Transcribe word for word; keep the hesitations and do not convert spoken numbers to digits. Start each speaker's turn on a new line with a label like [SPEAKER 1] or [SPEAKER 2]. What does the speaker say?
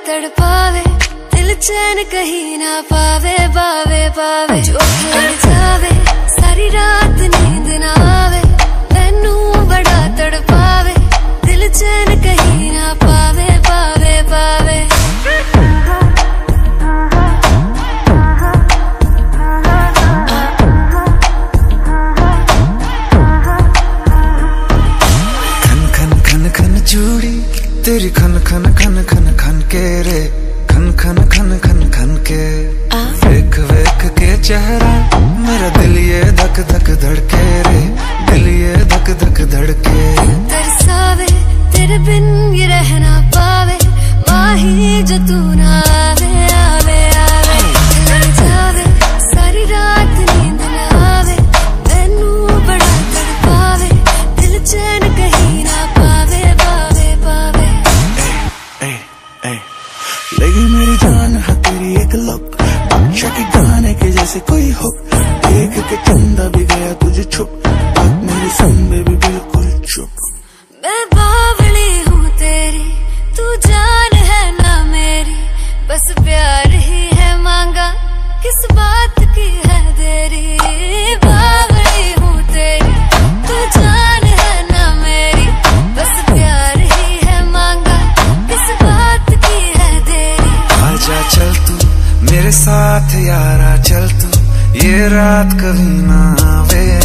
[SPEAKER 1] तड़पावे, दिल चैन कहीं ना पावे, पावे पावे। जो लड़ जावे सारी रात नींद ना आवे, मैनू बड़ा तड़पावे, दिल चैन कहीं ना पावे, पावे पावे।
[SPEAKER 2] चूड़ी तेरी खन खन खन खन खन के रे, खन खन खन खन खन के। वेख वेख के चेहरा मेरा दिल ये धक धक धड़के रे, दिल ये धक धक धड़के।
[SPEAKER 1] तरसावे तेरे बिन ये रह ना पावे, माही जो तू ना आवे आवे आवे। लड़ जावे सारी रात नींद ना आवे, मैनू बड़ा तड़पावे, दिल चैन कहीं ना पावे,
[SPEAKER 2] लगी मेरी जान है तेरी एक लुक, अक्षा के गाने के जैसे कोई हुक। देख के चंदा भी गया तुझे छुप, बात मेरी संबे भी बिल्कुल चुप।
[SPEAKER 1] मैं बावली हूँ तेरी, तू जान है ना मेरी, बस प्यार ही है मांगा, किस बात की है देरी। बावली हूँ तेरी, तू जान है ना मेरी, बस प्यार ही है मांगा, किस बात की है देरी।
[SPEAKER 2] आजा चल तू मेरे साथ यारा, चल तू ये रात कभी ना आवे